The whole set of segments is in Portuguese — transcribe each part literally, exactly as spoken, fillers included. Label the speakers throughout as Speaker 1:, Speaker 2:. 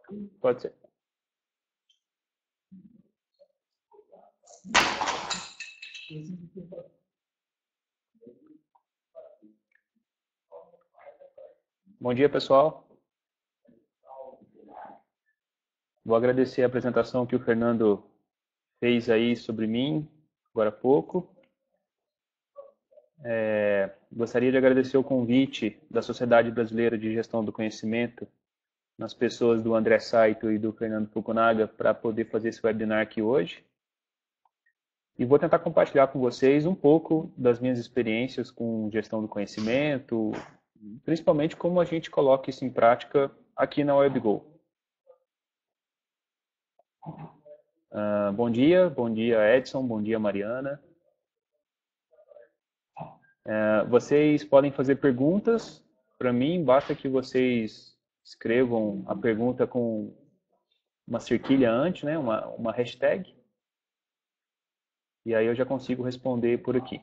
Speaker 1: Pode ser. Bom dia, pessoal. Vou agradecer a apresentação que o Fernando fez aí sobre mim, agora há pouco. É, gostaria de agradecer o convite da Sociedade Brasileira de Gestão do Conhecimento, nas pessoas do André Saito e do Fernando Fukunaga, para poder fazer esse webinar aqui hoje. E vou tentar compartilhar com vocês um pouco das minhas experiências com gestão do conhecimento, principalmente como a gente coloca isso em prática aqui na WebGo. Uh, bom dia, bom dia Edson, bom dia Mariana. Uh, vocês podem fazer perguntas para mim, basta que vocês escrevam a pergunta com uma cerquilha antes, né, uma, uma hashtag, e aí eu já consigo responder por aqui.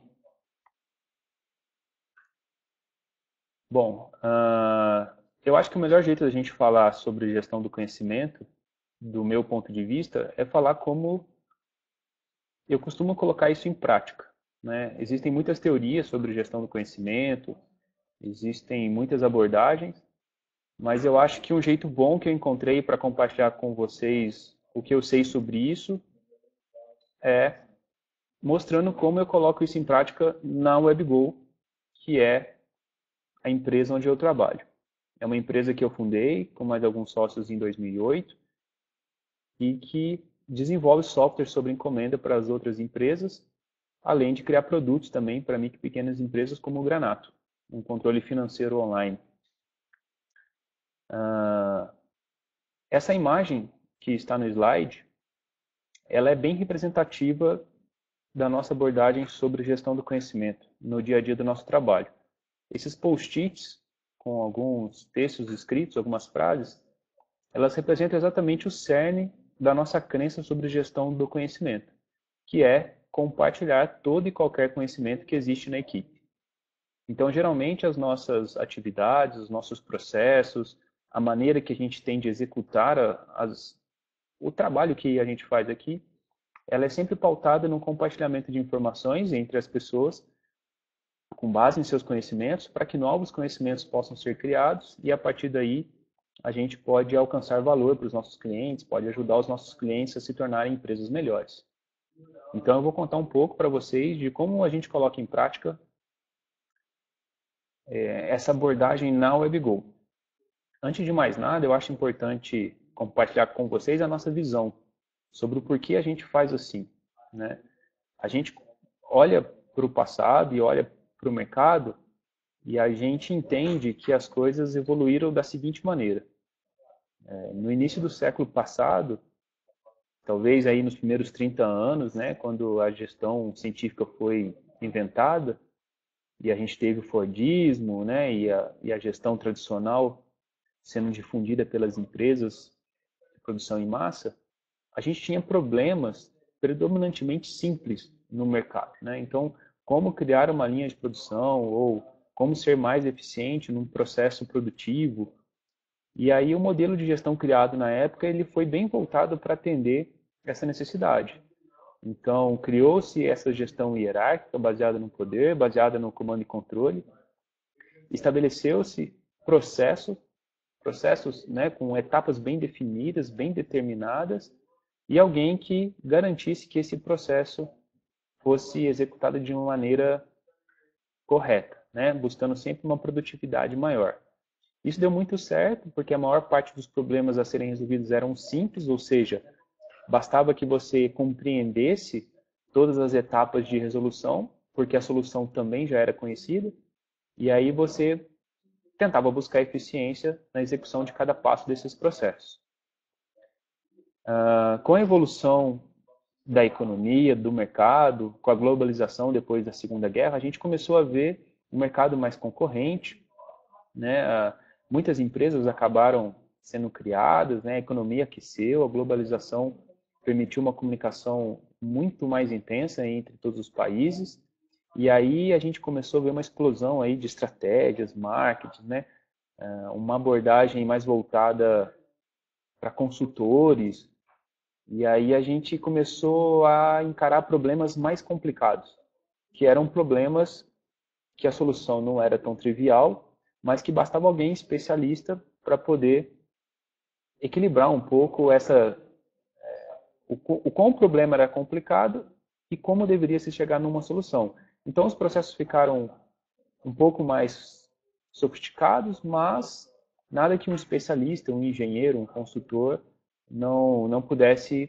Speaker 1: Bom, uh, eu acho que o melhor jeito da gente falar sobre gestão do conhecimento, do meu ponto de vista, é falar como eu costumo colocar isso em prática, né? Existem muitas teorias sobre gestão do conhecimento, existem muitas abordagens, mas eu acho que um jeito bom que eu encontrei para compartilhar com vocês o que eu sei sobre isso é mostrando como eu coloco isso em prática na WebGo, que é a empresa onde eu trabalho. É uma empresa que eu fundei com mais alguns sócios em dois mil e oito e que desenvolve software sobre encomenda para as outras empresas, além de criar produtos também para micro e pequenas empresas como o Granato, um controle financeiro online. Uh, essa imagem que está no slide, ela é bem representativa da nossa abordagem sobre gestão do conhecimento no dia a dia do nosso trabalho. Esses post-its, com alguns textos escritos, algumas frases, elas representam exatamente o cerne da nossa crença sobre gestão do conhecimento, que é compartilhar todo e qualquer conhecimento que existe na equipe. Então, geralmente, as nossas atividades, os nossos processos, a maneira que a gente tem de executar as, o trabalho que a gente faz aqui, ela é sempre pautada no compartilhamento de informações entre as pessoas, com base em seus conhecimentos, para que novos conhecimentos possam ser criados e, a partir daí, a gente pode alcançar valor para os nossos clientes, pode ajudar os nossos clientes a se tornarem empresas melhores. Então, eu vou contar um pouco para vocês de como a gente coloca em prática é, essa abordagem na WebGo. Antes de mais nada, eu acho importante compartilhar com vocês a nossa visão sobre o porquê a gente faz assim, né? A gente olha para o passado e olha para o mercado e a gente entende que as coisas evoluíram da seguinte maneira. É, no início do século passado, talvez aí nos primeiros trinta anos, né, quando a gestão científica foi inventada e a gente teve o Fordismo, né, e a, e a gestão tradicional sendo difundida pelas empresas de produção em massa, a gente tinha problemas predominantemente simples no mercado, né? Então, como criar uma linha de produção ou como ser mais eficiente num processo produtivo. E aí o modelo de gestão criado na época, ele foi bem voltado para atender essa necessidade. Então, criou-se essa gestão hierárquica baseada no poder, baseada no comando e controle. Estabeleceu-se processo, processos, né, com etapas bem definidas, bem determinadas, e alguém que garantisse que esse processo fosse executado de uma maneira correta, né? Buscando sempre uma produtividade maior. Isso deu muito certo, porque a maior parte dos problemas a serem resolvidos eram simples, ou seja, bastava que você compreendesse todas as etapas de resolução, porque a solução também já era conhecida, e aí você tentava buscar eficiência na execução de cada passo desses processos. Uh, com a evolução da economia, do mercado, com a globalização depois da Segunda Guerra, a gente começou a ver um mercado mais concorrente, né? Uh, muitas empresas acabaram sendo criadas, né? A economia aqueceu, a globalização permitiu uma comunicação muito mais intensa entre todos os países, e aí a gente começou a ver uma explosão aí de estratégias, marketing, né? Uh, uma abordagem mais voltada para consultores, e aí a gente começou a encarar problemas mais complicados, que eram problemas que a solução não era tão trivial, mas que bastava alguém especialista para poder equilibrar um pouco essa, o, o quão o problema era complicado e como deveria se chegar numa solução. Então os processos ficaram um pouco mais sofisticados, mas nada que um especialista, um engenheiro, um consultor não, não pudesse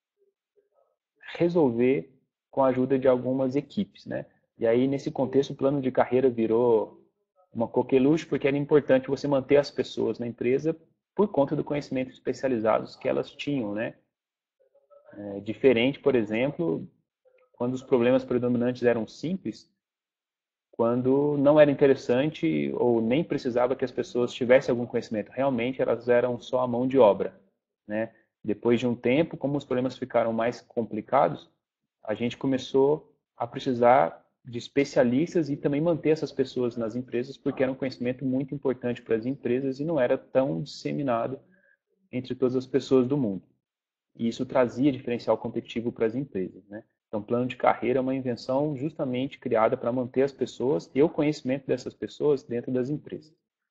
Speaker 1: resolver com a ajuda de algumas equipes, né? E aí, nesse contexto, o plano de carreira virou uma coqueluche, porque era importante você manter as pessoas na empresa por conta do conhecimento especializados que elas tinham, né? É, diferente, por exemplo, quando os problemas predominantes eram simples, quando não era interessante ou nem precisava que as pessoas tivessem algum conhecimento. Realmente, elas eram só a mão de obra, né? Depois de um tempo, como os problemas ficaram mais complicados, a gente começou a precisar de especialistas e também manter essas pessoas nas empresas, porque era um conhecimento muito importante para as empresas e não era tão disseminado entre todas as pessoas do mundo. E isso trazia diferencial competitivo para as empresas, né? Então, plano de carreira é uma invenção justamente criada para manter as pessoas e o conhecimento dessas pessoas dentro das empresas.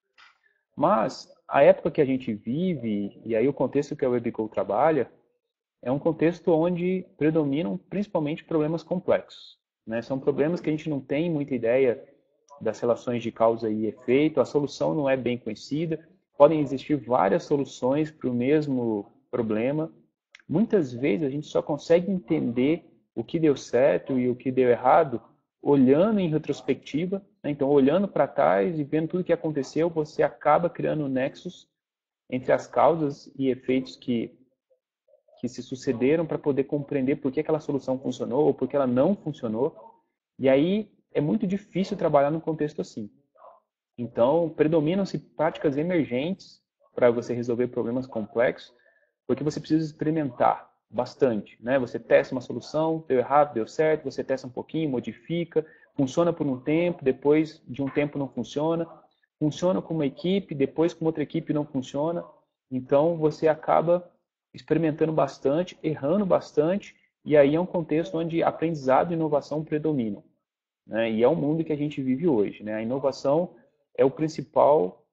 Speaker 1: Mas a época que a gente vive, e aí o contexto que a WebGo trabalha, é um contexto onde predominam principalmente problemas complexos, né? São problemas que a gente não tem muita ideia das relações de causa e efeito, a solução não é bem conhecida, podem existir várias soluções para o mesmo problema. Muitas vezes a gente só consegue entender o que deu certo e o que deu errado olhando em retrospectiva, né? Então, olhando para trás e vendo tudo o que aconteceu, você acaba criando nexos entre as causas e efeitos que que se sucederam para poder compreender por que aquela solução funcionou ou por que ela não funcionou. E aí é muito difícil trabalhar num contexto assim. Então, predominam-se práticas emergentes para você resolver problemas complexos, porque você precisa experimentar bastante, né? Você testa uma solução, deu errado, deu certo, você testa um pouquinho, modifica, funciona por um tempo, depois de um tempo não funciona, funciona com uma equipe, depois com outra equipe não funciona. Então, você acaba experimentando bastante, errando bastante, e aí é um contexto onde aprendizado e inovação predominam, né? E é o mundo que a gente vive hoje, né? A inovação é o principal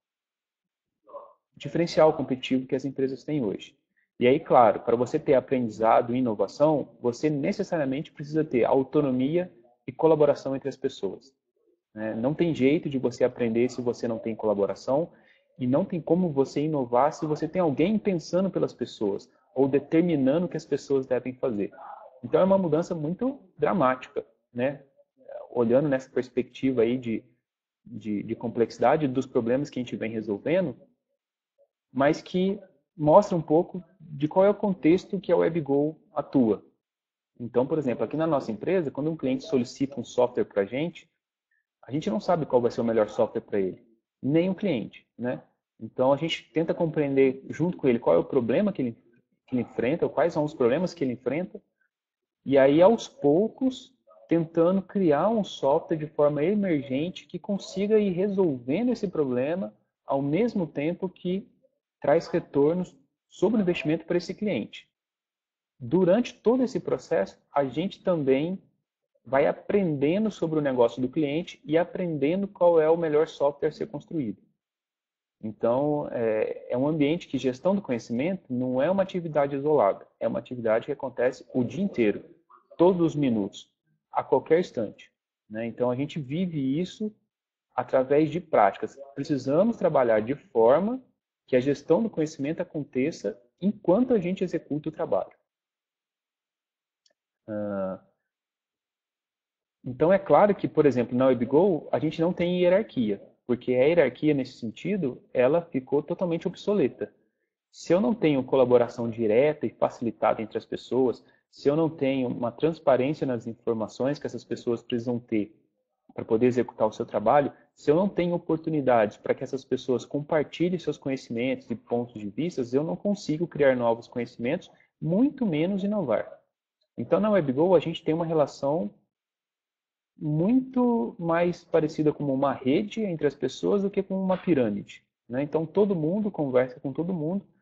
Speaker 1: diferencial competitivo que as empresas têm hoje. E aí, claro, para você ter aprendizado e inovação, você necessariamente precisa ter autonomia e colaboração entre as pessoas, né? Não tem jeito de você aprender se você não tem colaboração, e não tem como você inovar se você tem alguém pensando pelas pessoas ou determinando o que as pessoas devem fazer. Então é uma mudança muito dramática, né? Olhando nessa perspectiva aí de, de, de complexidade dos problemas que a gente vem resolvendo, mas que mostra um pouco de qual é o contexto que a WebGo atua. Então, por exemplo, aqui na nossa empresa, quando um cliente solicita um software para a gente, a gente não sabe qual vai ser o melhor software para ele, nem o cliente, né? Então a gente tenta compreender junto com ele qual é o problema que ele, que ele enfrenta, quais são os problemas que ele enfrenta, e aí aos poucos tentando criar um software de forma emergente que consiga ir resolvendo esse problema ao mesmo tempo que traz retornos sobre o investimento para esse cliente. Durante todo esse processo, a gente também vai aprendendo sobre o negócio do cliente e aprendendo qual é o melhor software a ser construído. Então, é, é um ambiente que gestão do conhecimento não é uma atividade isolada, é uma atividade que acontece o dia inteiro, todos os minutos, a qualquer instante, né? Então, a gente vive isso através de práticas. Precisamos trabalhar de forma que a gestão do conhecimento aconteça enquanto a gente executa o trabalho. Uh, Então, é claro que, por exemplo, na WebGo, a gente não tem hierarquia, porque a hierarquia, nesse sentido, ela ficou totalmente obsoleta. Se eu não tenho colaboração direta e facilitada entre as pessoas, se eu não tenho uma transparência nas informações que essas pessoas precisam ter para poder executar o seu trabalho, se eu não tenho oportunidades para que essas pessoas compartilhem seus conhecimentos e pontos de vista, eu não consigo criar novos conhecimentos, muito menos inovar. Então, na WebGo, a gente tem uma relação muito mais parecida com uma rede entre as pessoas do que com uma pirâmide, né? Então todo mundo conversa com todo mundo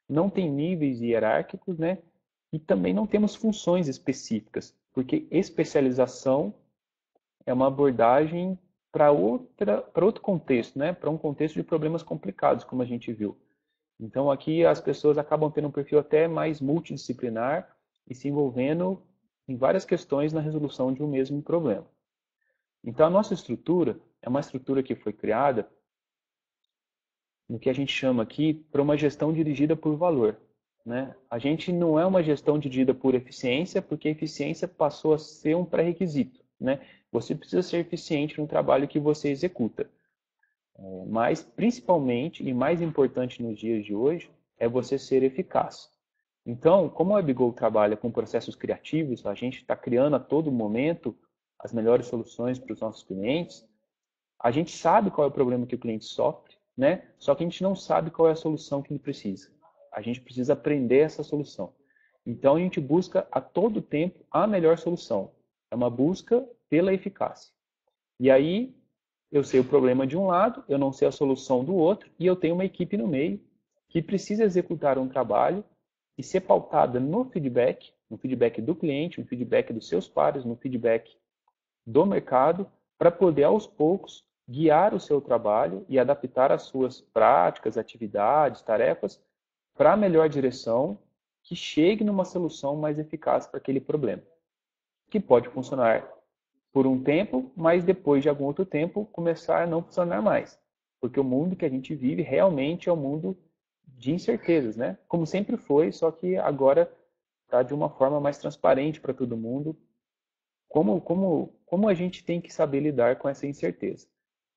Speaker 1: não tem níveis hierárquicos, né? E também não temos funções específicas, porque especialização é uma abordagem para outra, para outro contexto, né? Para um contexto de problemas complicados, como a gente viu. Então aqui as pessoas acabam tendo um perfil até mais multidisciplinar e se envolvendo em várias questões na resolução de um mesmo problema. Então a nossa estrutura é uma estrutura que foi criada no que a gente chama aqui para uma gestão dirigida por valor. Né? A gente não é uma gestão dirigida por eficiência, porque a eficiência passou a ser um pré-requisito. Né? Você precisa ser eficiente no trabalho que você executa. É, mas, principalmente, e mais importante nos dias de hoje, é você ser eficaz. Então, como a WebGo trabalha com processos criativos, a gente está criando a todo momento as melhores soluções para os nossos clientes, a gente sabe qual é o problema que o cliente sofre, né? Só que a gente não sabe qual é a solução que ele precisa. A gente precisa aprender essa solução. Então a gente busca a todo tempo a melhor solução. É uma busca pela eficácia. E aí eu sei o problema de um lado, eu não sei a solução do outro, e eu tenho uma equipe no meio que precisa executar um trabalho e ser pautada no feedback, no feedback do cliente, no feedback dos seus pares, no feedback do mercado, para poder aos poucos guiar o seu trabalho e adaptar as suas práticas, atividades, tarefas para a melhor direção que chegue numa solução mais eficaz para aquele problema. Que pode funcionar por um tempo, mas depois de algum outro tempo começar a não funcionar mais. Porque o mundo que a gente vive realmente é um mundo de incertezas, né? Como sempre foi, só que agora está de uma forma mais transparente para todo mundo. Como, como, como a gente tem que saber lidar com essa incerteza?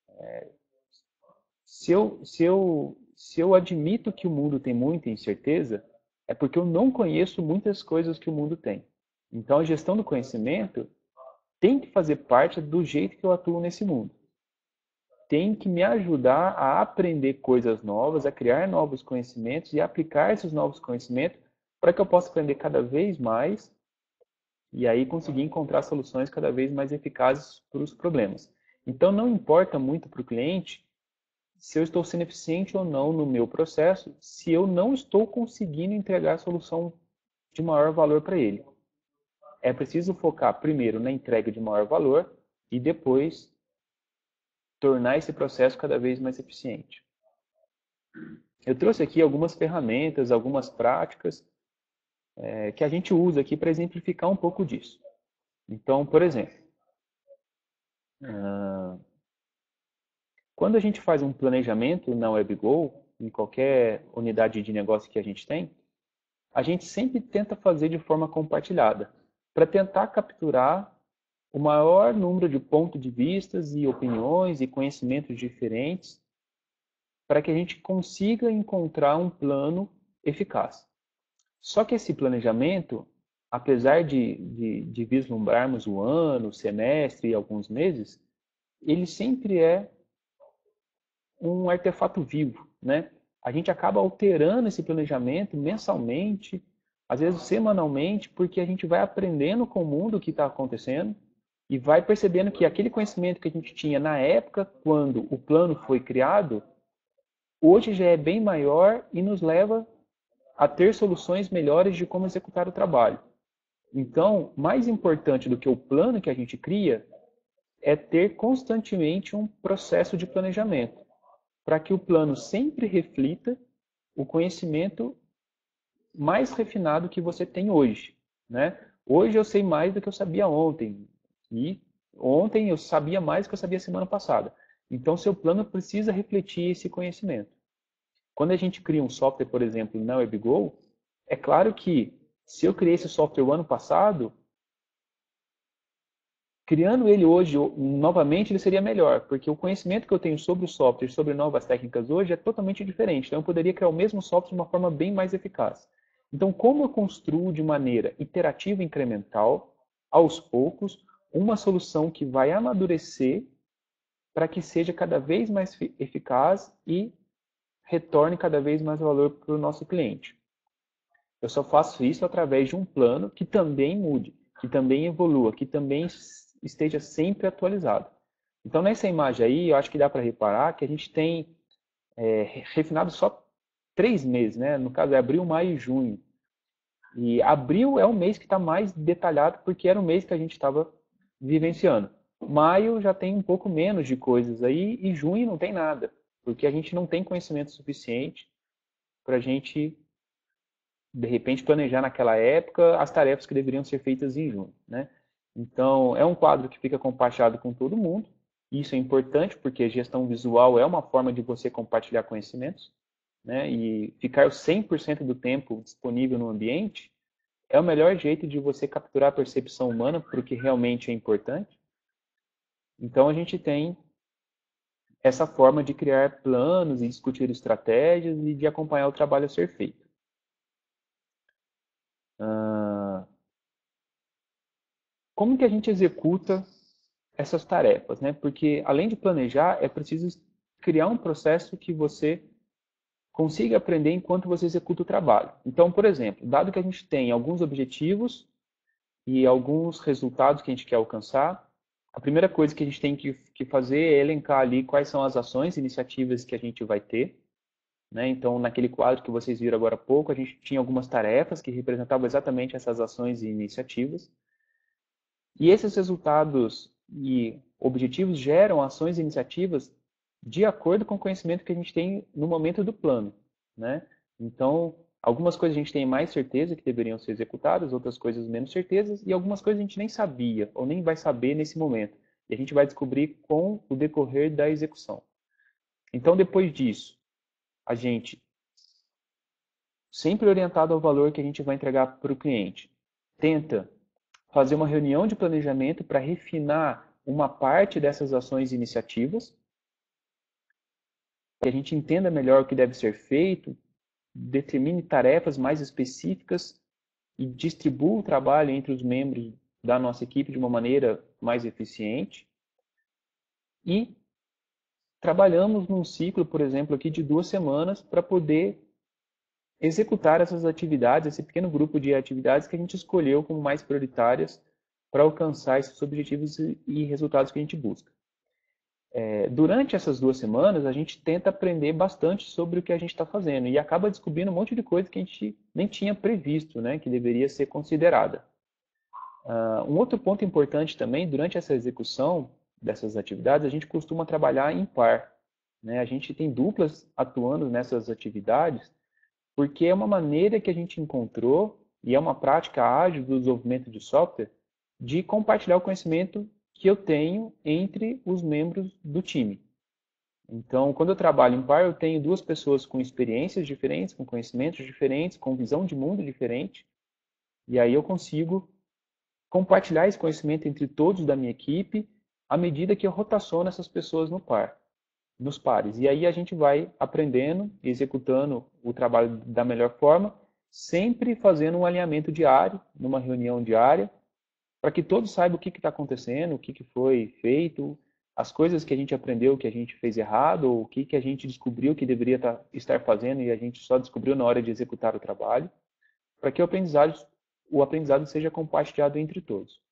Speaker 1: Se eu, se, eu, se eu admito que o mundo tem muita incerteza, é porque eu não conheço muitas coisas que o mundo tem. Então, a gestão do conhecimento tem que fazer parte do jeito que eu atuo nesse mundo. Tem que me ajudar a aprender coisas novas, a criar novos conhecimentos e aplicar esses novos conhecimentos para que eu possa aprender cada vez mais e aí conseguir encontrar soluções cada vez mais eficazes para os problemas. Então, não importa muito para o cliente se eu estou sendo eficiente ou não no meu processo, se eu não estou conseguindo entregar a solução de maior valor para ele. É preciso focar primeiro na entrega de maior valor e depois tornar esse processo cada vez mais eficiente. Eu trouxe aqui algumas ferramentas, algumas práticas é, que a gente usa aqui para exemplificar um pouco disso. Então, por exemplo, uh, quando a gente faz um planejamento na WebGo, em qualquer unidade de negócio que a gente tem, a gente sempre tenta fazer de forma compartilhada, para tentar capturar o maior número de pontos de vistas e opiniões e conhecimentos diferentes, para que a gente consiga encontrar um plano eficaz. Só que esse planejamento, apesar de, de, de vislumbrarmos o ano, o semestre e alguns meses, ele sempre é um artefato vivo, né? A gente acaba alterando esse planejamento mensalmente, às vezes semanalmente, porque a gente vai aprendendo com o mundo o que está acontecendo e vai percebendo que aquele conhecimento que a gente tinha na época, quando o plano foi criado, hoje já é bem maior e nos leva a ter soluções melhores de como executar o trabalho. Então, mais importante do que o plano que a gente cria é ter constantemente um processo de planejamento, para que o plano sempre reflita o conhecimento mais refinado que você tem hoje. Né? Hoje eu sei mais do que eu sabia ontem, e ontem eu sabia mais do que eu sabia semana passada. Então, seu plano precisa refletir esse conhecimento. Quando a gente cria um software, por exemplo, na WebGo, é claro que se eu criei esse software o ano passado, criando ele hoje, novamente, ele seria melhor, porque o conhecimento que eu tenho sobre o software, sobre novas técnicas hoje, é totalmente diferente. Então, eu poderia criar o mesmo software de uma forma bem mais eficaz. Então, como eu construo de maneira iterativa e incremental, aos poucos, uma solução que vai amadurecer para que seja cada vez mais eficaz e retorne cada vez mais valor para o nosso cliente. Eu só faço isso através de um plano que também mude, que também evolua, que também esteja sempre atualizado. Então, nessa imagem aí, eu acho que dá para reparar que a gente tem é, refinado só três meses, né? No caso é abril, maio e junho. E abril é o mês que está mais detalhado, porque era o mês que a gente estava vivenciando. Maio já tem um pouco menos de coisas aí, e junho não tem nada, porque a gente não tem conhecimento suficiente para a gente, de repente, planejar naquela época as tarefas que deveriam ser feitas em junho, né? Então, é um quadro que fica compartilhado com todo mundo. Isso é importante, porque gestão visual é uma forma de você compartilhar conhecimentos, né? E ficar cem por cento do tempo disponível no ambiente é o melhor jeito de você capturar a percepção humana para o que realmente é importante. Então, a gente tem essa forma de criar planos e discutir estratégias e de acompanhar o trabalho a ser feito. Ah, como que a gente executa essas tarefas, né? Porque além de planejar, é preciso criar um processo que você consiga aprender enquanto você executa o trabalho. Então, por exemplo, dado que a gente tem alguns objetivos e alguns resultados que a gente quer alcançar, a primeira coisa que a gente tem que, que fazer é elencar ali quais são as ações e iniciativas que a gente vai ter, né? Então, naquele quadro que vocês viram agora há pouco, a gente tinha algumas tarefas que representavam exatamente essas ações e iniciativas. E esses resultados e objetivos geram ações e iniciativas de acordo com o conhecimento que a gente tem no momento do plano, né? Então, algumas coisas a gente tem mais certeza que deveriam ser executadas, outras coisas menos certezas, e algumas coisas a gente nem sabia ou nem vai saber nesse momento. E a gente vai descobrir com o decorrer da execução. Então, depois disso, a gente, sempre orientado ao valor que a gente vai entregar para o cliente, tenta fazer uma reunião de planejamento para refinar uma parte dessas ações e iniciativas, que a gente entenda melhor o que deve ser feito, determine tarefas mais específicas e distribua o trabalho entre os membros da nossa equipe de uma maneira mais eficiente. E trabalhamos num ciclo, por exemplo, aqui de duas semanas para poder executar essas atividades, esse pequeno grupo de atividades que a gente escolheu como mais prioritárias para alcançar esses objetivos e resultados que a gente busca. É, durante essas duas semanas, a gente tenta aprender bastante sobre o que a gente está fazendo e acaba descobrindo um monte de coisa que a gente nem tinha previsto, né, que deveria ser considerada. Uh, um outro ponto importante também, durante essa execução dessas atividades, a gente costuma trabalhar em par, né? A gente tem duplas atuando nessas atividades porque é uma maneira que a gente encontrou, e é uma prática ágil do desenvolvimento de software, de compartilhar o conhecimento que eu tenho entre os membros do time. Então, quando eu trabalho em par, eu tenho duas pessoas com experiências diferentes, com conhecimentos diferentes, com visão de mundo diferente, e aí eu consigo compartilhar esse conhecimento entre todos da minha equipe à medida que eu rotaciono essas pessoas no par, nos pares. E aí a gente vai aprendendo, executando o trabalho da melhor forma, sempre fazendo um alinhamento diário, numa reunião diária, para que todos saibam o que está acontecendo, o que, que foi feito, as coisas que a gente aprendeu que a gente fez errado, ou o que, que a gente descobriu que deveria tá, estar fazendo e a gente só descobriu na hora de executar o trabalho, para que o aprendizado, o aprendizado seja compartilhado entre todos.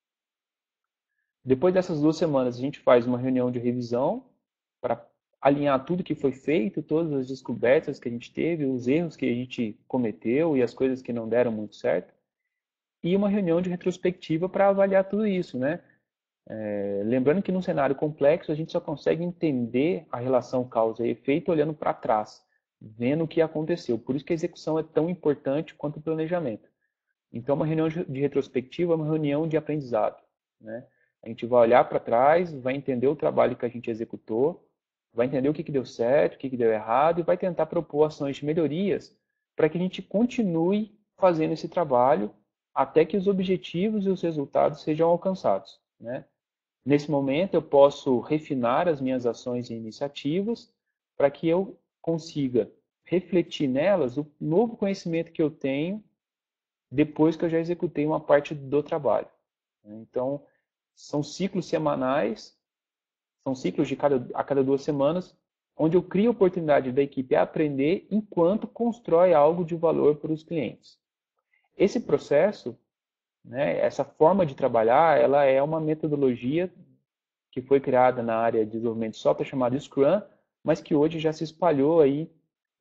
Speaker 1: Depois dessas duas semanas, a gente faz uma reunião de revisão para alinhar tudo que foi feito, todas as descobertas que a gente teve, os erros que a gente cometeu e as coisas que não deram muito certo. E uma reunião de retrospectiva para avaliar tudo isso, né? É, lembrando que num cenário complexo a gente só consegue entender a relação causa e efeito olhando para trás, vendo o que aconteceu. Por isso que a execução é tão importante quanto o planejamento. Então, uma reunião de retrospectiva é uma reunião de aprendizado, né? A gente vai olhar para trás, vai entender o trabalho que a gente executou, vai entender o que, que deu certo, o que, que deu errado e vai tentar propor ações de melhorias para que a gente continue fazendo esse trabalho até que os objetivos e os resultados sejam alcançados, né? Nesse momento, eu posso refinar as minhas ações e iniciativas para que eu consiga refletir nelas o novo conhecimento que eu tenho depois que eu já executei uma parte do trabalho. Então, são ciclos semanais, são ciclos de cada, a cada duas semanas, onde eu crio a oportunidade da equipe a aprender enquanto constrói algo de valor para os clientes. Esse processo, né, essa forma de trabalhar, ela é uma metodologia que foi criada na área de desenvolvimento de software chamada Scrum, mas que hoje já se espalhou aí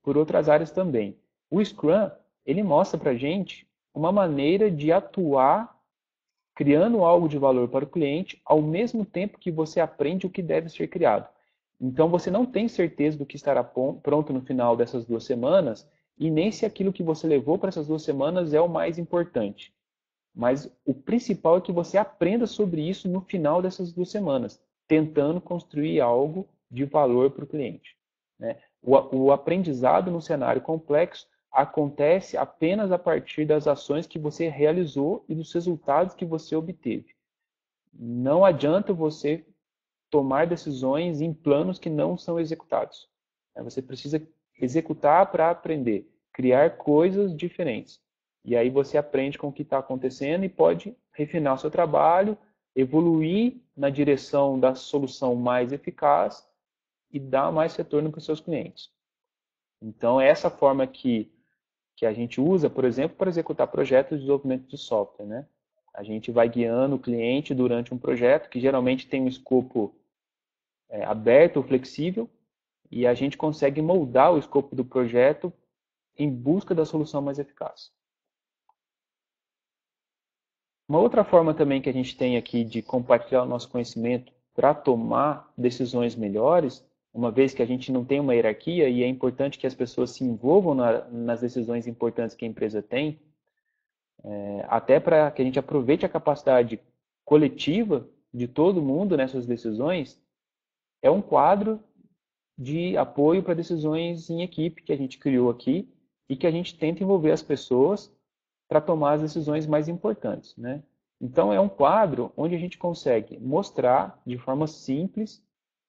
Speaker 1: por outras áreas também. O Scrum, ele mostra para a gente uma maneira de atuar criando algo de valor para o cliente, ao mesmo tempo que você aprende o que deve ser criado. Então, você não tem certeza do que estará pronto no final dessas duas semanas, e nem se aquilo que você levou para essas duas semanas é o mais importante. Mas o principal é que você aprenda sobre isso no final dessas duas semanas, tentando construir algo de valor para o cliente. Né? O, o aprendizado no cenário complexo acontece apenas a partir das ações que você realizou e dos resultados que você obteve. Não adianta você tomar decisões em planos que não são executados. Você precisa executar para aprender, criar coisas diferentes. E aí você aprende com o que está acontecendo e pode refinar o seu trabalho, evoluir na direção da solução mais eficaz e dar mais retorno para os seus clientes. Então, é essa forma que que a gente usa, por exemplo, para executar projetos de desenvolvimento de software. Né? A gente vai guiando o cliente durante um projeto que geralmente tem um escopo é, aberto ou flexível e a gente consegue moldar o escopo do projeto em busca da solução mais eficaz. Uma outra forma também que a gente tem aqui de compartilhar o nosso conhecimento para tomar decisões melhores, uma vez que a gente não tem uma hierarquia e é importante que as pessoas se envolvam na, nas decisões importantes que a empresa tem, é, até para que a gente aproveite a capacidade coletiva de todo mundo nessas decisões, é um quadro de apoio para decisões em equipe que a gente criou aqui e que a gente tenta envolver as pessoas para tomar as decisões mais importantes. Né? Então, é um quadro onde a gente consegue mostrar de forma simples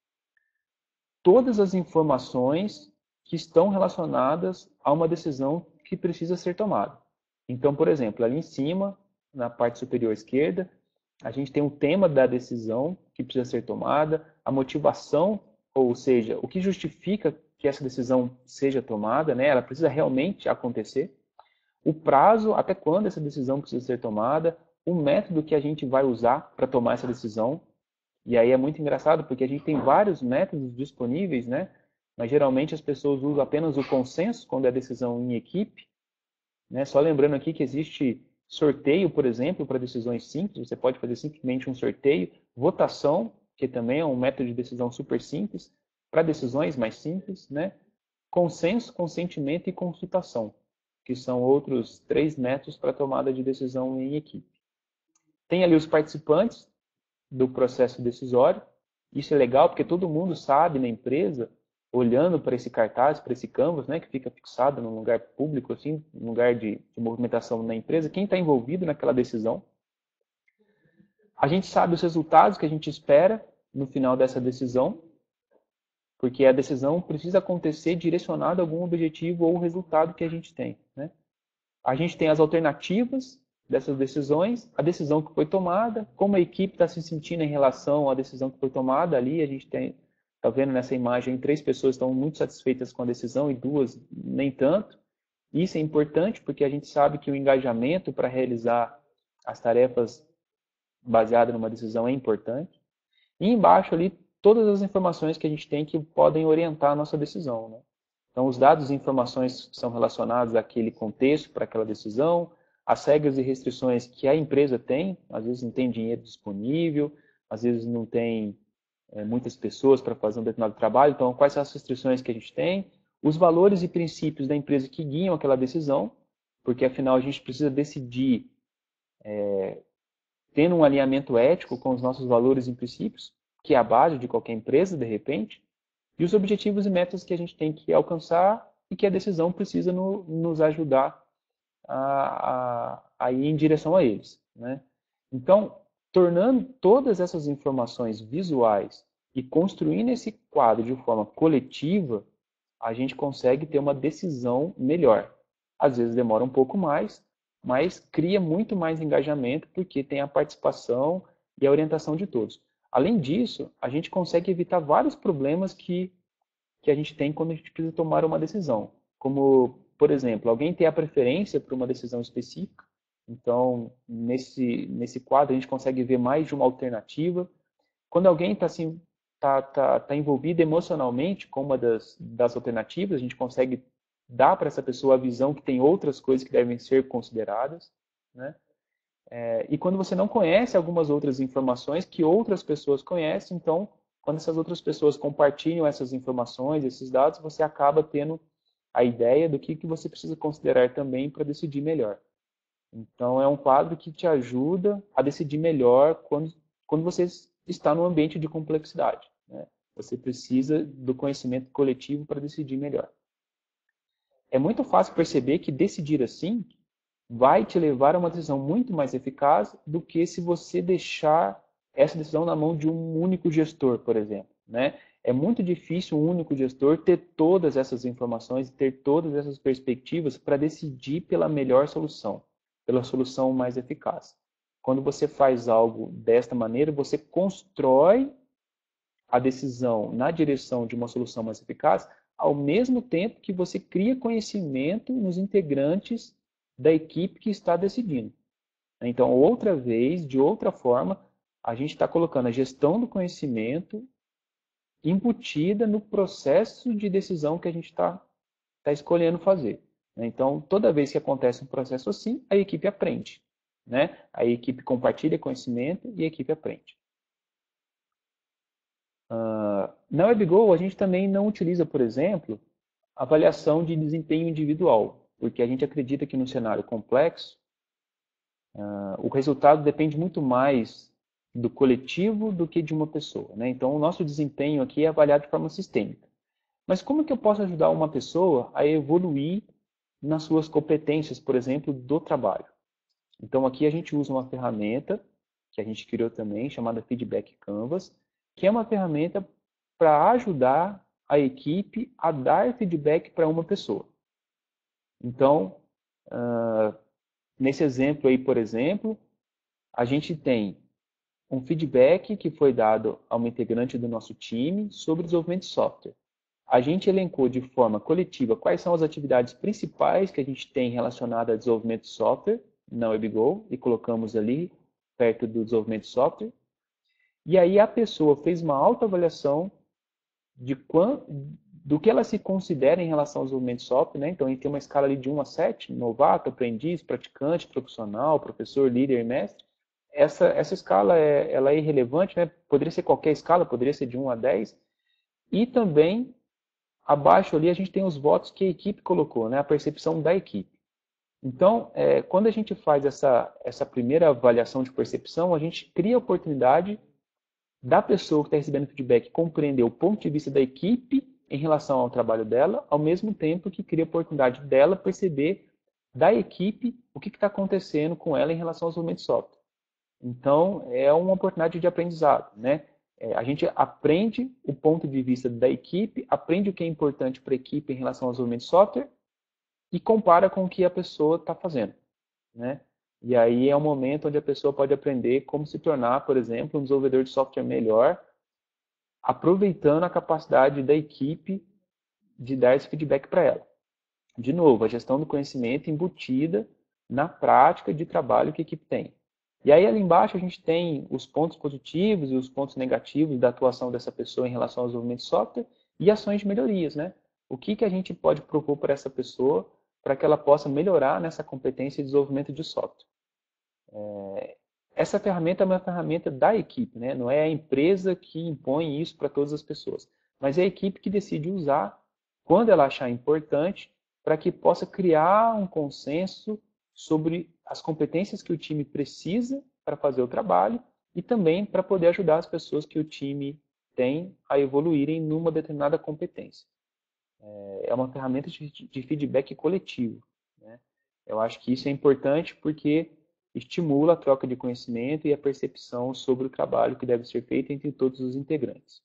Speaker 1: todas as informações que estão relacionadas a uma decisão que precisa ser tomada. Então, por exemplo, ali em cima, na parte superior esquerda, a gente tem o tema da decisão que precisa ser tomada, a motivação, ou seja, o que justifica que essa decisão seja tomada, né? Ela precisa realmente acontecer, o prazo, até quando essa decisão precisa ser tomada, o método que a gente vai usar para tomar essa decisão. E aí é muito engraçado porque a gente tem vários métodos disponíveis, né? Mas geralmente as pessoas usam apenas o consenso quando é decisão em equipe. Né? Só lembrando aqui que existe sorteio, por exemplo, para decisões simples. Você pode fazer simplesmente um sorteio. Votação, que também é um método de decisão super simples, para decisões mais simples. Né? Consenso, consentimento e consultação, que são outros três métodos para tomada de decisão em equipe. Tem ali os participantes do processo decisório. Isso é legal porque todo mundo sabe na empresa, olhando para esse cartaz, para esse canvas, né, que fica fixado num lugar público, assim, num lugar de, de movimentação na empresa, quem está envolvido naquela decisão. A gente sabe os resultados que a gente espera no final dessa decisão, porque a decisão precisa acontecer direcionada a algum objetivo ou resultado que a gente tem. Né? A gente tem as alternativas dessas decisões, a decisão que foi tomada, como a equipe está se sentindo em relação à decisão que foi tomada ali. A gente tem, está vendo nessa imagem, três pessoas estão muito satisfeitas com a decisão e duas nem tanto. Isso é importante porque a gente sabe que o engajamento para realizar as tarefas baseadas numa decisão é importante. E embaixo ali, todas as informações que a gente tem que podem orientar a nossa decisão. Né? Então, os dados e informações são relacionados àquele contexto, para aquela decisão, as regras e restrições que a empresa tem, às vezes não tem dinheiro disponível, às vezes não tem é, muitas pessoas para fazer um determinado trabalho, então quais são as restrições que a gente tem, os valores e princípios da empresa que guiam aquela decisão, porque afinal a gente precisa decidir é, tendo um alinhamento ético com os nossos valores e princípios, que é a base de qualquer empresa, de repente, e os objetivos e metas que a gente tem que alcançar e que a decisão precisa no, nos ajudar A, a, a ir em direção a eles. Né? Então, tornando todas essas informações visuais e construindo esse quadro de forma coletiva, a gente consegue ter uma decisão melhor. Às vezes demora um pouco mais, mas cria muito mais engajamento porque tem a participação e a orientação de todos. Além disso, a gente consegue evitar vários problemas que, que a gente tem quando a gente precisa tomar uma decisão, como por exemplo, alguém tem a preferência por uma decisão específica, então nesse, nesse quadro a gente consegue ver mais de uma alternativa. Quando alguém está assim, tá, tá, tá envolvido emocionalmente com uma das, das alternativas, a gente consegue dá para essa pessoa a visão que tem outras coisas que devem ser consideradas, né? É, e quando você não conhece algumas outras informações que outras pessoas conhecem, então, quando essas outras pessoas compartilham essas informações, esses dados, você acaba tendo a ideia do que, que você precisa considerar também para decidir melhor. Então, é um quadro que te ajuda a decidir melhor quando, quando você está num ambiente de complexidade, né? Você precisa do conhecimento coletivo para decidir melhor. É muito fácil perceber que decidir assim vai te levar a uma decisão muito mais eficaz do que se você deixar essa decisão na mão de um único gestor, por exemplo, né? É muito difícil um único gestor ter todas essas informações, ter todas essas perspectivas para decidir pela melhor solução, pela solução mais eficaz. Quando você faz algo desta maneira, você constrói a decisão na direção de uma solução mais eficaz, ao mesmo tempo que você cria conhecimento nos integrantes da equipe que está decidindo. Então, outra vez, de outra forma, a gente está colocando a gestão do conhecimento embutida no processo de decisão que a gente está tá escolhendo fazer. Então, toda vez que acontece um processo assim, a equipe aprende, né? A equipe compartilha conhecimento e a equipe aprende. Uh, na WebGo, a gente também não utiliza, por exemplo, avaliação de desempenho individual, porque a gente acredita que no cenário complexo, uh, o resultado depende muito mais do coletivo do que de uma pessoa, né? Então, o nosso desempenho aqui é avaliado de forma sistêmica. Mas como que eu posso ajudar uma pessoa a evoluir nas suas competências, por exemplo, do trabalho? Então, aqui a gente usa uma ferramenta que a gente criou também, chamada Feedback Canvas, que é uma ferramenta para ajudar a equipe a dar feedback para uma pessoa. Então, uh, nesse exemplo aí, por exemplo, a gente tem um feedback que foi dado a uma integrante do nosso time sobre desenvolvimento de software. A gente elencou de forma coletiva quais são as atividades principais que a gente tem relacionadas a desenvolvimento de software na WebGo e colocamos ali perto do desenvolvimento de software. E aí a pessoa fez uma autoavaliação de quant, do que ela se considera em relação ao desenvolvimento de software, né? Então a gente tem uma escala ali de um a sete, novato, aprendiz, praticante, profissional, professor, líder e mestre. Essa, essa escala é, ela é irrelevante, né? Poderia ser qualquer escala, poderia ser de um a dez. E também, abaixo ali, a gente tem os votos que a equipe colocou, né? A percepção da equipe. Então, é, quando a gente faz essa, essa primeira avaliação de percepção, a gente cria a oportunidade da pessoa que está recebendo feedback compreender o ponto de vista da equipe em relação ao trabalho dela, ao mesmo tempo que cria a oportunidade dela perceber da equipe o que está acontecendo com ela em relação ao desenvolvimento de software. Então, é uma oportunidade de aprendizado, né? É, a gente aprende o ponto de vista da equipe, aprende o que é importante para a equipe em relação ao desenvolvimento de software e compara com o que a pessoa está fazendo, né? E aí é um momento onde a pessoa pode aprender como se tornar, por exemplo, um desenvolvedor de software melhor, aproveitando a capacidade da equipe de dar esse feedback para ela. De novo, a gestão do conhecimento embutida na prática de trabalho que a equipe tem. E aí ali embaixo a gente tem os pontos positivos e os pontos negativos da atuação dessa pessoa em relação ao desenvolvimento de software e ações de melhorias, né? O que, que a gente pode propor para essa pessoa para que ela possa melhorar nessa competência de desenvolvimento de software. É, essa ferramenta é uma ferramenta da equipe, né? Não é a empresa que impõe isso para todas as pessoas, mas é a equipe que decide usar quando ela achar importante para que possa criar um consenso sobre as competências que o time precisa para fazer o trabalho e também para poder ajudar as pessoas que o time tem a evoluírem numa determinada competência. É uma ferramenta de feedback coletivo, né? Eu acho que isso é importante porque estimula a troca de conhecimento e a percepção sobre o trabalho que deve ser feito entre todos os integrantes.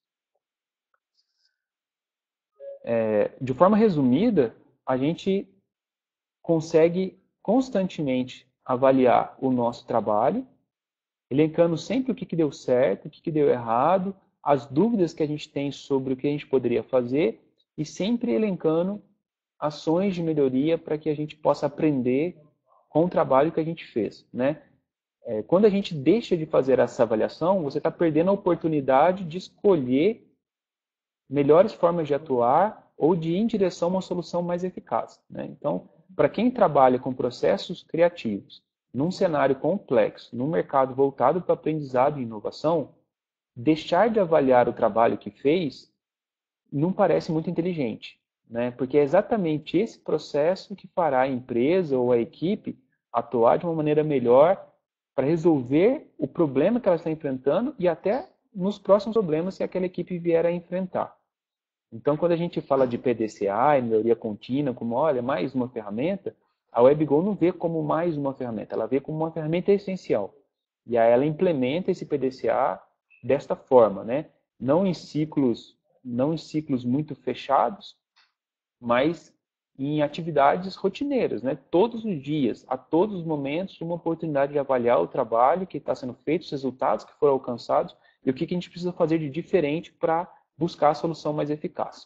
Speaker 1: É, de forma resumida, a gente consegue constantemente avaliar o nosso trabalho, elencando sempre o que, que deu certo, o que, que deu errado, as dúvidas que a gente tem sobre o que a gente poderia fazer e sempre elencando ações de melhoria para que a gente possa aprender com o trabalho que a gente fez, né? É, quando a gente deixa de fazer essa avaliação, você está perdendo a oportunidade de escolher melhores formas de atuar ou de ir em direção a uma solução mais eficaz, né? Então, para quem trabalha com processos criativos, num cenário complexo, num mercado voltado para aprendizado e inovação, deixar de avaliar o trabalho que fez não parece muito inteligente, né? Porque é exatamente esse processo que fará a empresa ou a equipe atuar de uma maneira melhor para resolver o problema que ela está enfrentando e até nos próximos problemas que aquela equipe vier a enfrentar. Então, quando a gente fala de P D C A e melhoria contínua, como, olha, mais uma ferramenta, a WebGo não vê como mais uma ferramenta, ela vê como uma ferramenta essencial. E aí ela implementa esse P D C A desta forma, né? Não em ciclos, não em ciclos muito fechados, mas em atividades rotineiras, né? Todos os dias, a todos os momentos, uma oportunidade de avaliar o trabalho que está sendo feito, os resultados que foram alcançados e o que a gente precisa fazer de diferente para buscar a solução mais eficaz.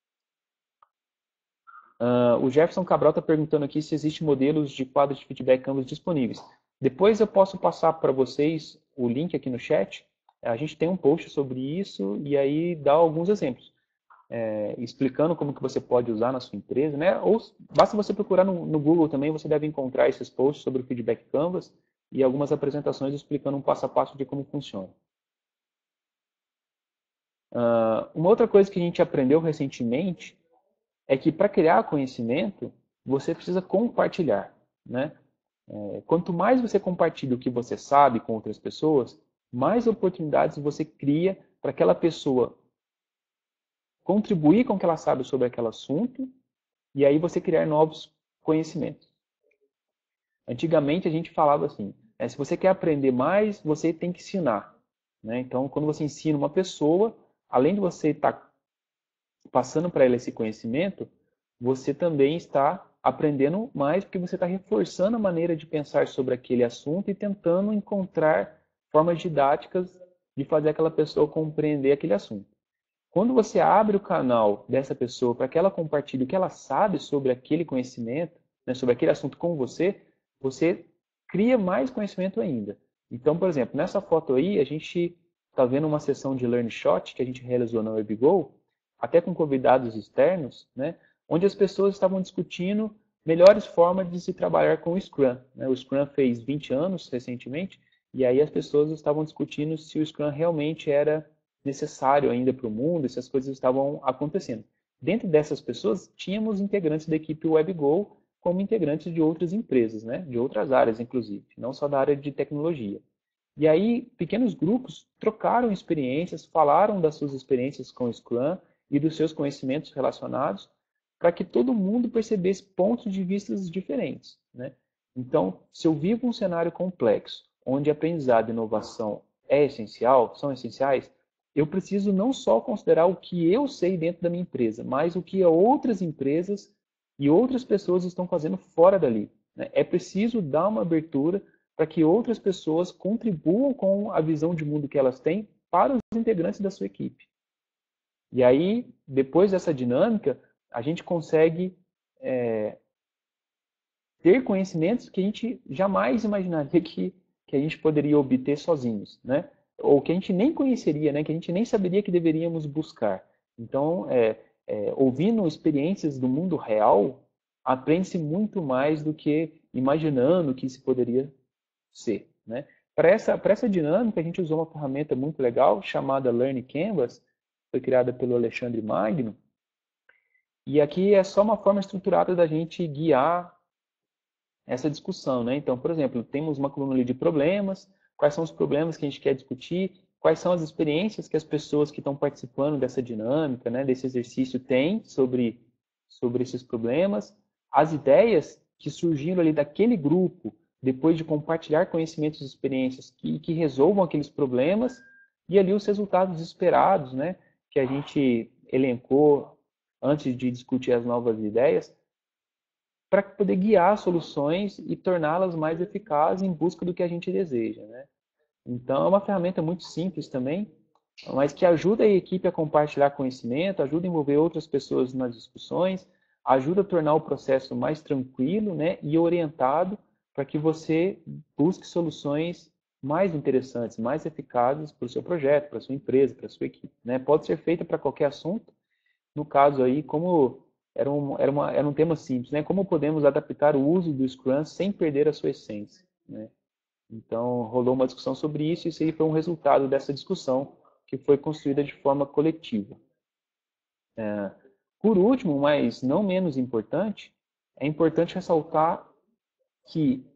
Speaker 1: Uh, o Jefferson Cabral está perguntando aqui se existem modelos de quadro de feedback Canvas disponíveis. Depois eu posso passar para vocês o link aqui no chat. A gente tem um post sobre isso e aí dá alguns exemplos. É, explicando como que você pode usar na sua empresa, né? Ou basta você procurar no, no Google também, você deve encontrar esses posts sobre o Feedback Canvas e algumas apresentações explicando um passo a passo de como funciona. Uh, uma outra coisa que a gente aprendeu recentemente é que para criar conhecimento, você precisa compartilhar, né? É, quanto mais você compartilha o que você sabe com outras pessoas, mais oportunidades você cria para aquela pessoa contribuir com o que ela sabe sobre aquele assunto e aí você criar novos conhecimentos. Antigamente a gente falava assim, né, se você quer aprender mais, você tem que ensinar, né? Então, quando você ensina uma pessoa, além de você estar passando para ela esse conhecimento, você também está aprendendo mais porque você está reforçando a maneira de pensar sobre aquele assunto e tentando encontrar formas didáticas de fazer aquela pessoa compreender aquele assunto. Quando você abre o canal dessa pessoa para que ela compartilhe o que ela sabe sobre aquele conhecimento, né, sobre aquele assunto com você, você cria mais conhecimento ainda. Então, por exemplo, nessa foto aí, a gente está vendo uma sessão de Learn Shot que a gente realizou na WebGo, até com convidados externos, né, onde as pessoas estavam discutindo melhores formas de se trabalhar com o Scrum. Né? O Scrum fez vinte anos recentemente, e aí as pessoas estavam discutindo se o Scrum realmente era necessário ainda para o mundo, se as coisas estavam acontecendo. Dentro dessas pessoas, tínhamos integrantes da equipe WebGo, como integrantes de outras empresas, né? De outras áreas, inclusive, não só da área de tecnologia. E aí, pequenos grupos trocaram experiências, falaram das suas experiências com o Scrum e dos seus conhecimentos relacionados, para que todo mundo percebesse pontos de vista diferentes, né? Então, se eu vivo um cenário complexo, onde aprendizado e inovação é essencial, são essenciais, eu preciso não só considerar o que eu sei dentro da minha empresa, mas o que outras empresas e outras pessoas estão fazendo fora dali, né? É preciso dar uma abertura para que outras pessoas contribuam com a visão de mundo que elas têm para os integrantes da sua equipe. E aí, depois dessa dinâmica, a gente consegue é, ter conhecimentos que a gente jamais imaginaria que, que a gente poderia obter sozinhos, né? Ou que a gente nem conheceria, né? Que a gente nem saberia que deveríamos buscar. Então, é, é, ouvindo experiências do mundo real, aprende-se muito mais do que imaginando que isso poderia ser, né? Para essa, para essa dinâmica, a gente usou uma ferramenta muito legal chamada Learn Canvas, foi criada pelo Alexandre Magno, e aqui é só uma forma estruturada da gente guiar essa discussão, né? Então, por exemplo, temos uma coluna ali de problemas, quais são os problemas que a gente quer discutir, quais são as experiências que as pessoas que estão participando dessa dinâmica, né, desse exercício têm sobre, sobre esses problemas, as ideias que surgiram ali daquele grupo, depois de compartilhar conhecimentos e experiências que, que resolvam aqueles problemas, e ali os resultados esperados, né, que a gente elencou antes de discutir as novas ideias, para poder guiar soluções e torná-las mais eficazes em busca do que a gente deseja, né? Então, é uma ferramenta muito simples também, mas que ajuda a equipe a compartilhar conhecimento, ajuda a envolver outras pessoas nas discussões, ajuda a tornar o processo mais tranquilo, né, e orientado para que você busque soluções mais interessantes, mais eficazes para o seu projeto, para a sua empresa, para a sua equipe, né? Pode ser feita para qualquer assunto, no caso aí, como era um, era uma, era um tema simples, né? Como podemos adaptar o uso do Scrum sem perder a sua essência, né? Então, rolou uma discussão sobre isso e isso aí foi um resultado dessa discussão que foi construída de forma coletiva. É, por último, mas não menos importante, é importante ressaltar que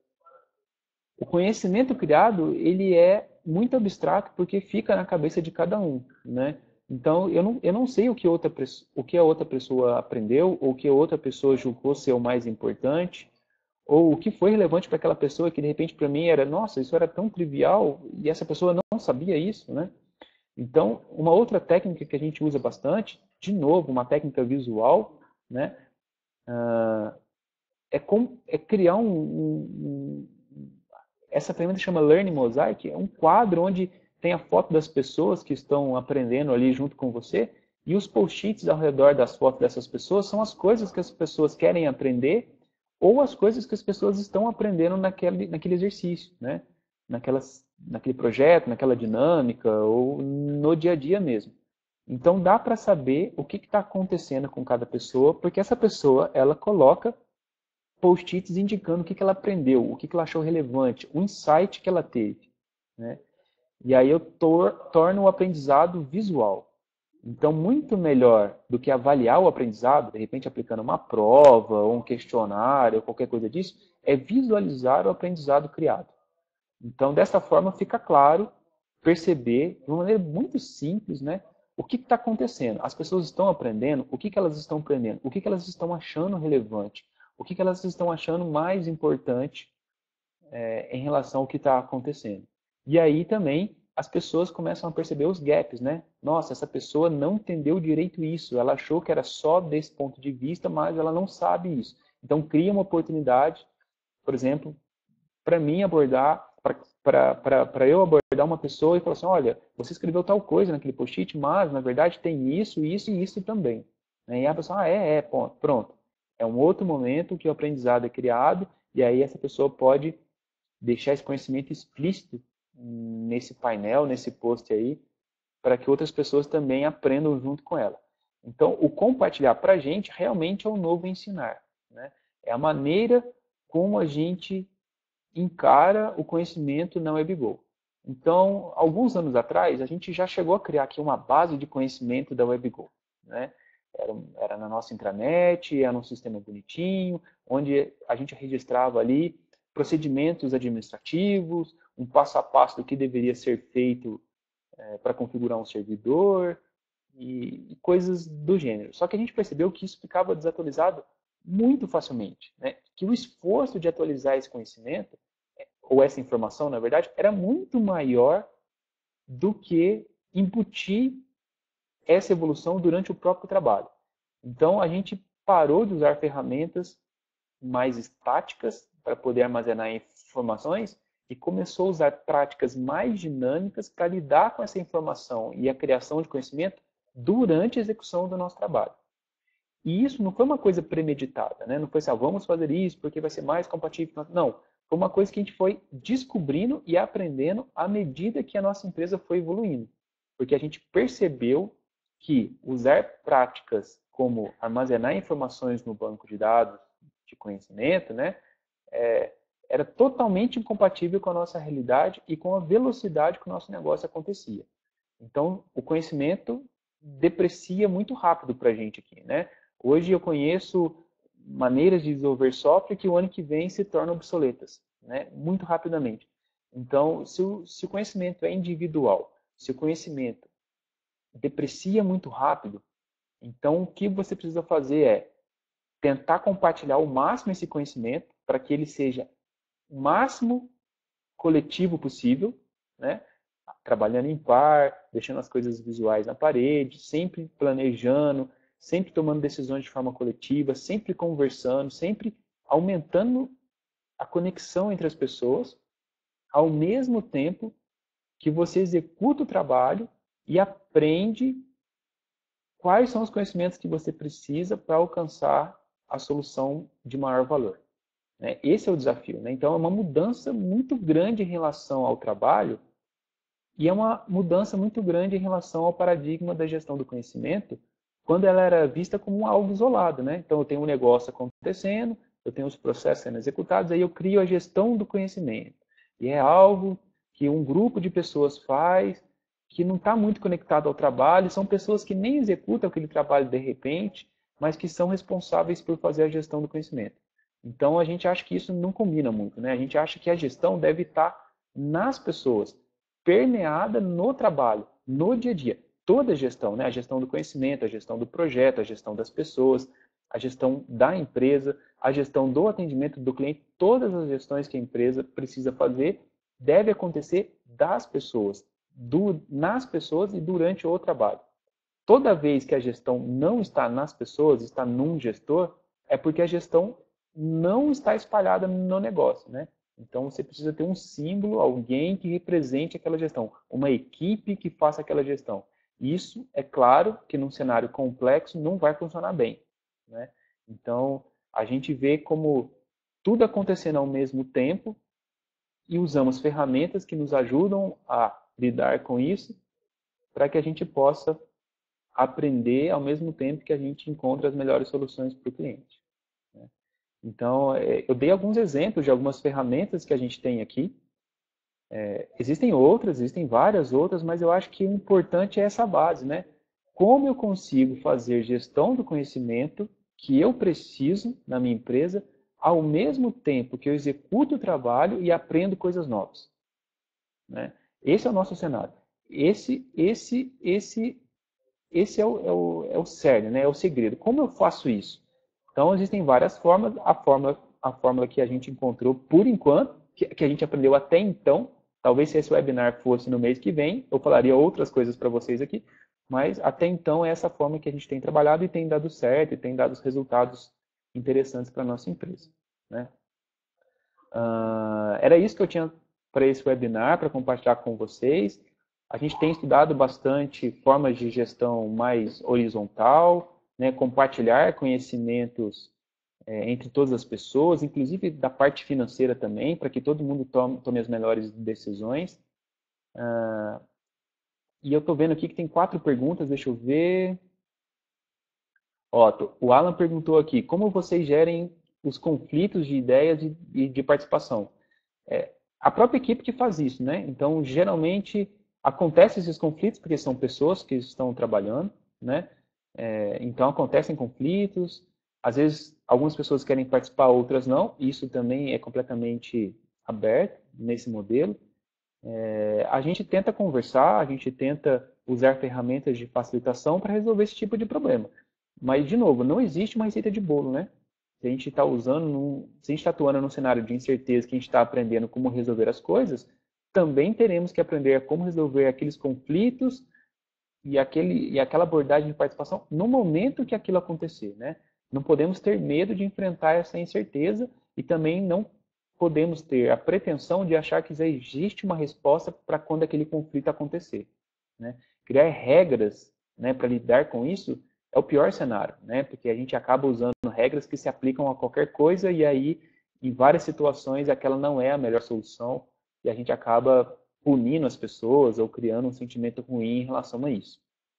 Speaker 1: o conhecimento criado, ele é muito abstrato porque fica na cabeça de cada um, né? Então, eu não, eu não sei o que, outra, o que a outra pessoa aprendeu, ou o que a outra pessoa julgou ser o mais importante, ou o que foi relevante para aquela pessoa que, de repente, para mim era, nossa, isso era tão trivial, e essa pessoa não sabia isso, né? Então, uma outra técnica que a gente usa bastante, de novo, uma técnica visual, né? Uh, é, com, é criar um, um, essa ferramenta chama Learning Mosaic, é um quadro onde tem a foto das pessoas que estão aprendendo ali junto com você, e os post-its ao redor das fotos dessas pessoas são as coisas que as pessoas querem aprender, ou as coisas que as pessoas estão aprendendo naquele, naquele exercício, né? Naquelas, naquele projeto, naquela dinâmica, ou no dia a dia mesmo. Então dá para saber o que está acontecendo com cada pessoa, porque essa pessoa ela coloca post-its indicando o que, que ela aprendeu, o que, que ela achou relevante, o insight que ela teve, né? E aí eu tor torno o aprendizado visual. Então, muito melhor do que avaliar o aprendizado, de repente aplicando uma prova, ou um questionário, ou qualquer coisa disso, é visualizar o aprendizado criado. Então, dessa forma, fica claro perceber, de uma maneira muito simples, né, o que está acontecendo. As pessoas estão aprendendo, o que, que elas estão aprendendo, o que, que elas estão achando relevante, o que, que elas estão achando mais importante é, em relação ao que está acontecendo. E aí também as pessoas começam a perceber os gaps, né? Nossa, essa pessoa não entendeu direito isso, ela achou que era só desse ponto de vista, mas ela não sabe isso. Então cria uma oportunidade, por exemplo, para mim abordar, para eu abordar uma pessoa e falar assim, olha, você escreveu tal coisa naquele post-it, mas na verdade tem isso, isso e isso também. E a pessoa, ah, é, é, pronto. É um outro momento que o aprendizado é criado e aí essa pessoa pode deixar esse conhecimento explícito nesse painel, nesse post aí, para que outras pessoas também aprendam junto com ela. Então, o compartilhar para a gente realmente é o novo ensinar, né? É a maneira como a gente encara o conhecimento na WebGo. Então, alguns anos atrás, a gente já chegou a criar aqui uma base de conhecimento da WebGo, né? Era, era na nossa intranet, era um sistema bonitinho, onde a gente registrava ali procedimentos administrativos, um passo a passo do que deveria ser feito é, para configurar um servidor e, e coisas do gênero. Só que a gente percebeu que isso ficava desatualizado muito facilmente, né? Que o esforço de atualizar esse conhecimento, ou essa informação, na verdade, era muito maior do que embutir essa evolução durante o próprio trabalho. Então, a gente parou de usar ferramentas mais estáticas para poder armazenar informações e começou a usar práticas mais dinâmicas para lidar com essa informação e a criação de conhecimento durante a execução do nosso trabalho. E isso não foi uma coisa premeditada, né? Não foi assim, ah, vamos fazer isso porque vai ser mais compatível. Não, foi uma coisa que a gente foi descobrindo e aprendendo à medida que a nossa empresa foi evoluindo. Porque a gente percebeu que usar práticas como armazenar informações no banco de dados de conhecimento, né, é, era totalmente incompatível com a nossa realidade e com a velocidade que o nosso negócio acontecia. Então, o conhecimento deprecia muito rápido para a gente aqui, né? Hoje eu conheço maneiras de desenvolver software que o ano que vem se tornam obsoletas, né? Muito rapidamente. Então, se o, se o conhecimento é individual, se o conhecimento deprecia muito rápido, então o que você precisa fazer é tentar compartilhar ao máximo esse conhecimento para que ele seja o máximo coletivo possível, né? Trabalhando em par, deixando as coisas visuais na parede, sempre planejando, sempre tomando decisões de forma coletiva, sempre conversando, sempre aumentando a conexão entre as pessoas, ao mesmo tempo que você executa o trabalho e aprende quais são os conhecimentos que você precisa para alcançar a solução de maior valor. Esse é o desafio. Então, é uma mudança muito grande em relação ao trabalho e é uma mudança muito grande em relação ao paradigma da gestão do conhecimento, quando ela era vista como algo isolado, né? Então, eu tenho um negócio acontecendo, eu tenho os processos sendo executados, aí eu crio a gestão do conhecimento. E é algo que um grupo de pessoas faz, que não está muito conectado ao trabalho, são pessoas que nem executam aquele trabalho de repente, mas que são responsáveis por fazer a gestão do conhecimento. Então, a gente acha que isso não combina muito, né? A gente acha que a gestão deve estar nas pessoas, permeada no trabalho, no dia a dia. Toda a gestão, né? A gestão do conhecimento, a gestão do projeto, a gestão das pessoas, a gestão da empresa, a gestão do atendimento do cliente, todas as gestões que a empresa precisa fazer deve acontecer das pessoas, do, nas pessoas e durante o trabalho. Toda vez que a gestão não está nas pessoas, está num gestor, é porque a gestão não está espalhada no negócio, né? Então você precisa ter um símbolo, alguém que represente aquela gestão, uma equipe que faça aquela gestão. Isso, é claro, que num cenário complexo não vai funcionar bem, né? Então, a gente vê como tudo acontecendo ao mesmo tempo e usamos ferramentas que nos ajudam a lidar com isso para que a gente possa aprender ao mesmo tempo que a gente encontra as melhores soluções para o cliente. Né? Então, eu dei alguns exemplos de algumas ferramentas que a gente tem aqui. É, existem outras, existem várias outras, mas eu acho que o importante é essa base, né? Como eu consigo fazer gestão do conhecimento que eu preciso na minha empresa, ao mesmo tempo que eu executo o trabalho e aprendo coisas novas. Né? Esse é o nosso cenário. Esse, esse, esse, esse é o, é o, é o cerne, né? É o segredo. Como eu faço isso? Então, existem várias formas. A fórmula, a fórmula que a gente encontrou, por enquanto, que, que a gente aprendeu até então, talvez se esse webinar fosse no mês que vem, eu falaria outras coisas para vocês aqui, mas até então é essa forma que a gente tem trabalhado e tem dado certo e tem dado os resultados interessantes para a nossa empresa. Né? Uh, era isso que eu tinha para esse webinar, para compartilhar com vocês. A gente tem estudado bastante formas de gestão mais horizontal, né, compartilhar conhecimentos é, entre todas as pessoas, inclusive da parte financeira também, para que todo mundo tome, tome as melhores decisões. Uh, e eu estou vendo aqui que tem quatro perguntas, deixa eu ver. Ó, o Alan perguntou aqui, como vocês gerem os conflitos de ideias e de, de participação? É, a própria equipe que faz isso, né? Então, geralmente, acontecem esses conflitos, porque são pessoas que estão trabalhando, né? É, então, acontecem conflitos. Às vezes, algumas pessoas querem participar, outras não. Isso também é completamente aberto nesse modelo. É, a gente tenta conversar, a gente tenta usar ferramentas de facilitação para resolver esse tipo de problema. Mas, de novo, não existe uma receita de bolo, né? Se a gente está usando, num, se a gente está atuando num cenário de incerteza, que a gente está aprendendo como resolver as coisas, também teremos que aprender a como resolver aqueles conflitos e, aquele, e aquela abordagem de participação no momento que aquilo acontecer, né? Não podemos ter medo de enfrentar essa incerteza e também não podemos ter a pretensão de achar que já existe uma resposta para quando aquele conflito acontecer. Né? Criar regras, né, para lidar com isso é o pior cenário, né? Porque a gente acaba usando regras que se aplicam a qualquer coisa e aí, em várias situações, aquela não é a melhor solução e a gente acaba punindo as pessoas ou criando um sentimento ruim em relação a isso.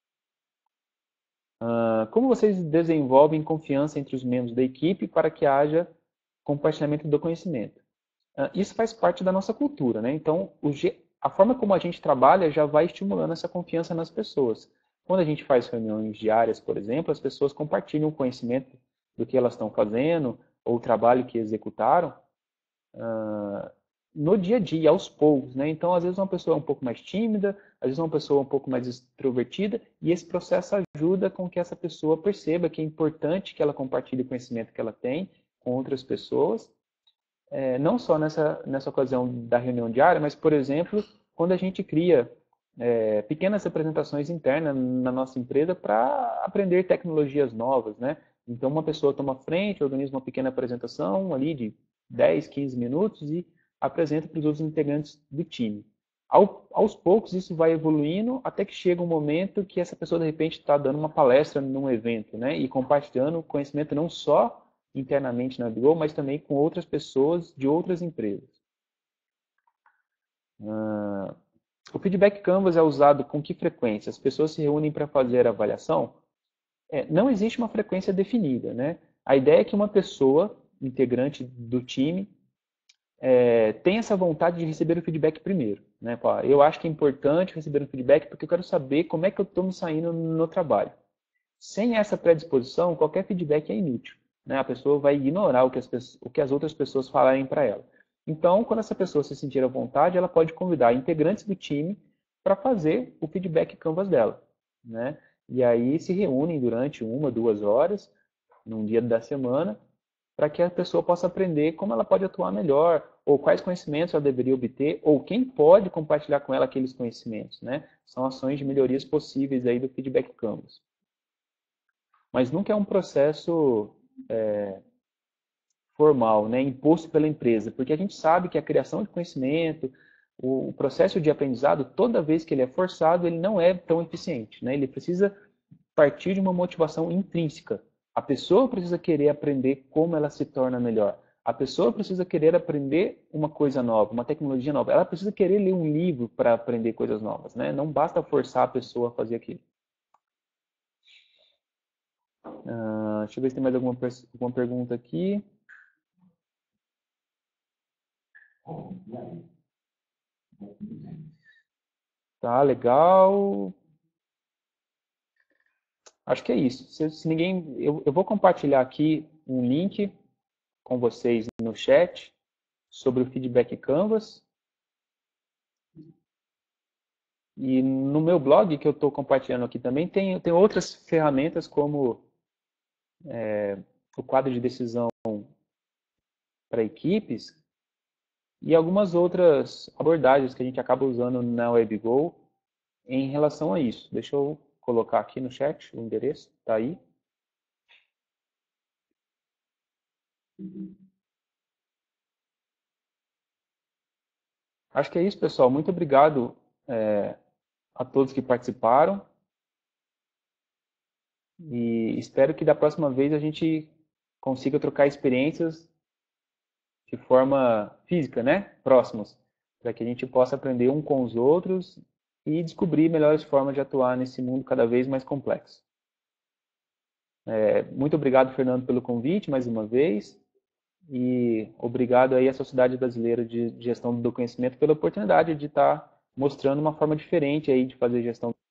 Speaker 1: Uh, como vocês desenvolvem confiança entre os membros da equipe para que haja compartilhamento do conhecimento? Uh, isso faz parte da nossa cultura, né? Então, o, a forma como a gente trabalha já vai estimulando essa confiança nas pessoas. Quando a gente faz reuniões diárias, por exemplo, as pessoas compartilham o conhecimento do que elas estão fazendo ou o trabalho que executaram uh, no dia a dia, aos poucos. Né? Então, às vezes, uma pessoa é um pouco mais tímida, às vezes, uma pessoa é um pouco mais extrovertida, e esse processo ajuda com que essa pessoa perceba que é importante que ela compartilhe o conhecimento que ela tem com outras pessoas, é, não só nessa, nessa ocasião da reunião diária, mas, por exemplo, quando a gente cria é, pequenas apresentações internas na nossa empresa para aprender tecnologias novas, né? Então, uma pessoa toma frente, organiza uma pequena apresentação ali de dez, quinze minutos e apresenta para os outros integrantes do time. Ao, aos poucos, isso vai evoluindo até que chega um momento que essa pessoa, de repente, está dando uma palestra num evento, né? E compartilhando conhecimento não só internamente na Bigo, mas também com outras pessoas de outras empresas. Uh, o feedback Canvas é usado com que frequência? As pessoas se reúnem para fazer a avaliação? É, não existe uma frequência definida, né? A ideia é que uma pessoa, integrante do time, é, tenha essa vontade de receber o feedback primeiro, né? Pô, eu acho que é importante receber um feedback porque eu quero saber como é que eu estou me saindo no trabalho. Sem essa predisposição, qualquer feedback é inútil, né? A pessoa vai ignorar o que as, pessoas, o que as outras pessoas falarem para ela. Então, quando essa pessoa se sentir à vontade, ela pode convidar integrantes do time para fazer o feedback Canvas dela, né? E aí se reúnem durante uma, duas horas, num dia da semana, para que a pessoa possa aprender como ela pode atuar melhor, ou quais conhecimentos ela deveria obter, ou quem pode compartilhar com ela aqueles conhecimentos, né? São ações de melhorias possíveis aí do feedback Canvas. Mas nunca é um processo é, formal, né, imposto pela empresa, porque a gente sabe que a criação de conhecimento, o, o processo de aprendizado, toda vez que ele é forçado, ele não é tão eficiente, né? Ele precisa partir de uma motivação intrínseca. A pessoa precisa querer aprender como ela se torna melhor. A pessoa precisa querer aprender uma coisa nova, uma tecnologia nova. Ela precisa querer ler um livro para aprender coisas novas, né? Não basta forçar a pessoa a fazer aquilo. Uh, deixa eu ver se tem mais alguma, alguma pergunta aqui. Tá, legal. Acho que é isso. Se, se ninguém, eu, eu vou compartilhar aqui um link com vocês no chat sobre o feedback Canvas. E no meu blog, que eu estou compartilhando aqui também, tem, tem outras ferramentas como é, o quadro de decisão para equipes e algumas outras abordagens que a gente acaba usando na WebGo em relação a isso. Deixa eu colocar aqui no chat o endereço, está aí. Acho que é isso, pessoal. Muito obrigado é, a todos que participaram. E espero que da próxima vez a gente consiga trocar experiências de forma física, né? Próximos, para que a gente possa aprender um com os outros e descobrir melhores formas de atuar nesse mundo cada vez mais complexo. É, muito obrigado, Fernando, pelo convite mais uma vez e obrigado aí à Sociedade Brasileira de Gestão do Conhecimento pela oportunidade de estar mostrando uma forma diferente aí de fazer gestão